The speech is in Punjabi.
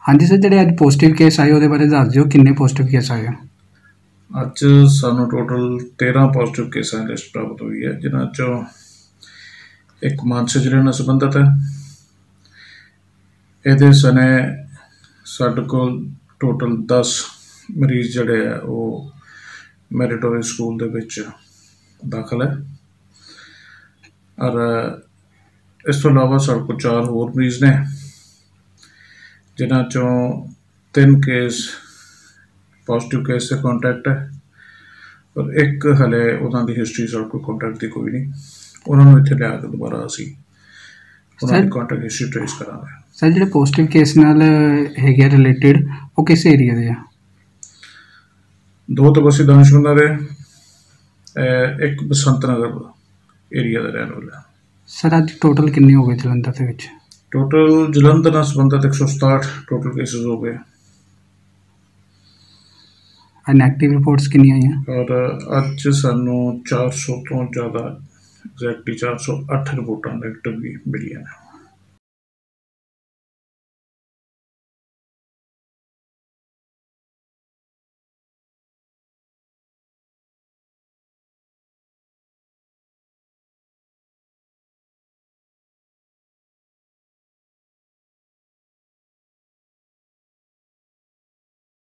हाँ जी सर, ਜਿਹੜੇ ਅੱਜ ਪੋਜ਼ਿਟਿਵ ਕੇਸ ਆਏ ਉਹਦੇ ਬਾਰੇ ਦੱਸ ਦਿਓ, ਕਿੰਨੇ ਪੋਜ਼ਿਟਿਵ ਕੇਸ ਆਏ ਆ? ਅੱਜ ਸਾਨੂੰ ਟੋਟਲ 13 ਪੋਜ਼ਿਟਿਵ ਕੇਸਾਂ ਦੀ ਲਿਸਟ ਪ੍ਰਾਪਤ ਹੋਈ ਹੈ, ਜਿਨ੍ਹਾਂ 'ਚੋਂ ਇੱਕ ਮਾਨਸਿਕ ਜ਼ਿਲ੍ਹੇ ਨਾਲ ਸੰਬੰਧਿਤ ਹੈ। ਇਹਦੇ ਸਣੇ ਸਾਡੇ ਕੋਲ ਟੋਟਲ 10 ਮਰੀਜ਼ ਜਿਹੜੇ ਆ ਉਹ ਮੈਰੀਟੋਰੀਅਸ ਸਕੂਲ ਦੇ ਵਿੱਚ ਦਾਖਲ ਹੈ, ਔਰ ਇਸ ਤੋਂ ਇਲਾਵਾ ਸਾਡੇ ਕੋਲ 4 ਹੋਰ ਮਰੀਜ਼ ਨੇ, ਜਿਨ੍ਹਾਂ 'ਚੋਂ 3 ਕੇਸ ਪੋਜ਼ਿਟਿਵ ਕੇਸ ਦੇ ਕੰਟੈਕਟ ਹੈ, ਔਰ ਇੱਕ ਹਲੇ ਉਹਨਾਂ ਦੀ ਹਿਸਟਰੀ ਸਾਡੇ ਕੋਲ ਕੰਟੈਕਟ ਦੀ ਕੋਈ ਨਹੀਂ। ਉਹਨਾਂ ਨੂੰ ਇੱਥੇ ਲਿਆ ਕੇ ਦੁਬਾਰਾ ਅਸੀਂ ਉਹਨਾਂ ਦੀ ਕੰਟੈਕਟ ਹਿਸਟਰੀ ਟ੍ਰੇਸ ਕਰਾਂਗੇ। ਸਰ ਜਿਹੜੇ ਪੋਜ਼ਿਟਿਵ ਕੇਸ ਨਾਲ ਹੈਗੇ ਰਿਲੇਟਿਡ ਉਹ ਕਿਸ ਏਰੀਆ ਦੇ ਆ? 2 ਤਾਂ ਬਸੀ ਦਾਨਿਸ਼ਮੰਦਾ ਦੇ, ਇੱਕ ਬਸੰਤ ਨਗਰ ਏਰੀਆ ਦਾ ਰਹਿਣ ਵਾਲਾ। ਸਰ ਅੱਜ ਟੋਟਲ ਕਿੰਨੇ ਹੋ ਗਏ ਜਲੰਧਰ ਦੇ ਵਿੱਚ? ਟੋਟਲ ਜਲੰਧਰ ਨਾਲ ਸੰਬੰਧਿਤ 167 ਟੋਟਲ ਕੇਸਿਸ ਹੋ ਗਏ, ਨੈਗੇਟਿਵ ਰਿਪੋਰਟਸ ਕਿੰਨੀਆਂ ਆਈਆਂ? ਔਰ ਅੱਜ ਸਾਨੂੰ 400 ਤੋਂ ਜ਼ਿਆਦਾ, ਐਗਜ਼ੈਕਟਲੀ 408 ਰਿਪੋਰਟਾਂ ਨੈਗੇਟਿਵ ਵੀ ਮਿਲੀਆਂ ਨੇ।